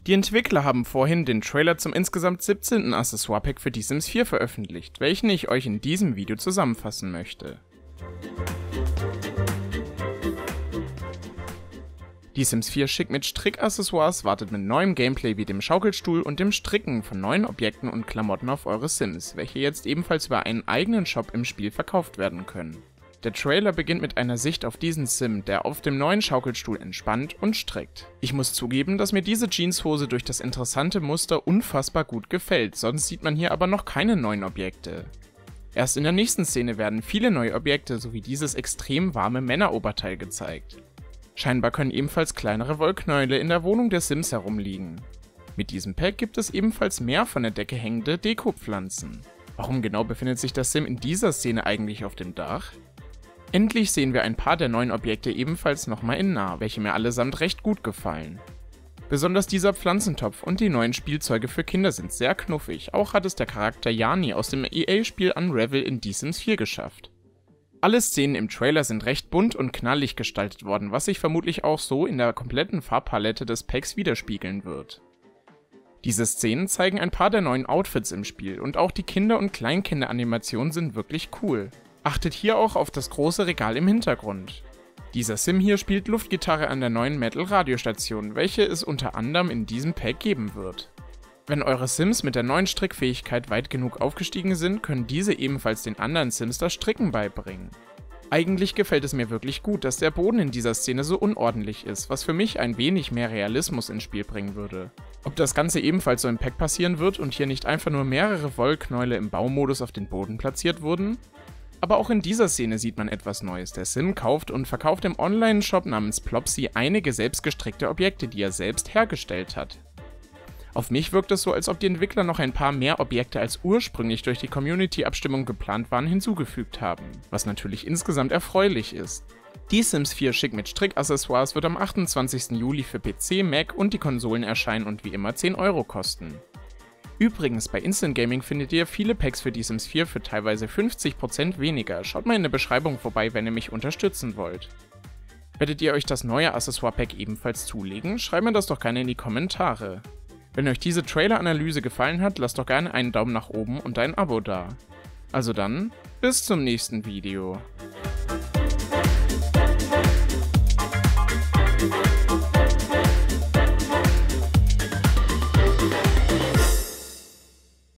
Die Entwickler haben vorhin den Trailer zum insgesamt 17. Accessoire-Pack für Die Sims 4 veröffentlicht, welchen ich euch in diesem Video zusammenfassen möchte. Die Sims 4 Schick mit Strick-Accessoires wartet mit neuem Gameplay wie dem Schaukelstuhl und dem Stricken von neuen Objekten und Klamotten auf eure Sims, welche jetzt ebenfalls über einen eigenen Shop im Spiel verkauft werden können. Der Trailer beginnt mit einer Sicht auf diesen Sim, der auf dem neuen Schaukelstuhl entspannt und strickt. Ich muss zugeben, dass mir diese Jeanshose durch das interessante Muster unfassbar gut gefällt, sonst sieht man hier aber noch keine neuen Objekte. Erst in der nächsten Szene werden viele neue Objekte sowie dieses extrem warme Männeroberteil gezeigt. Scheinbar können ebenfalls kleinere Wollknäule in der Wohnung der Sims herumliegen. Mit diesem Pack gibt es ebenfalls mehr von der Decke hängende Dekopflanzen. Warum genau befindet sich das Sim in dieser Szene eigentlich auf dem Dach? Endlich sehen wir ein paar der neuen Objekte ebenfalls nochmal in nah, welche mir allesamt recht gut gefallen. Besonders dieser Pflanzentopf und die neuen Spielzeuge für Kinder sind sehr knuffig, auch hat es der Charakter Yani aus dem EA-Spiel Unravel in Die Sims 4 geschafft. Alle Szenen im Trailer sind recht bunt und knallig gestaltet worden, was sich vermutlich auch so in der kompletten Farbpalette des Packs widerspiegeln wird. Diese Szenen zeigen ein paar der neuen Outfits im Spiel und auch die Kinder- und Kleinkinder-Animationen sind wirklich cool. Achtet hier auch auf das große Regal im Hintergrund. Dieser Sim hier spielt Luftgitarre an der neuen Metal-Radiostation, welche es unter anderem in diesem Pack geben wird. Wenn eure Sims mit der neuen Strickfähigkeit weit genug aufgestiegen sind, können diese ebenfalls den anderen Sims das Stricken beibringen. Eigentlich gefällt es mir wirklich gut, dass der Boden in dieser Szene so unordentlich ist, was für mich ein wenig mehr Realismus ins Spiel bringen würde. Ob das Ganze ebenfalls so im Pack passieren wird und hier nicht einfach nur mehrere Wollknäule im Baumodus auf den Boden platziert wurden? Aber auch in dieser Szene sieht man etwas Neues. Der Sim kauft und verkauft im Online-Shop namens Plopsy einige selbstgestrickte Objekte, die er selbst hergestellt hat. Auf mich wirkt es so, als ob die Entwickler noch ein paar mehr Objekte als ursprünglich durch die Community-Abstimmung geplant waren hinzugefügt haben, was natürlich insgesamt erfreulich ist. Die Sims 4 Schick mit Strick-Accessoires wird am 28. Juli für PC, Mac und die Konsolen erscheinen und wie immer 10 € kosten. Übrigens, bei Instant Gaming findet ihr viele Packs für Die Sims 4 für teilweise 50% weniger. Schaut mal in der Beschreibung vorbei, wenn ihr mich unterstützen wollt. Werdet ihr euch das neue Accessoire-Pack ebenfalls zulegen? Schreibt mir das doch gerne in die Kommentare. Wenn euch diese Trailer-Analyse gefallen hat, lasst doch gerne einen Daumen nach oben und ein Abo da. Also dann, bis zum nächsten Video.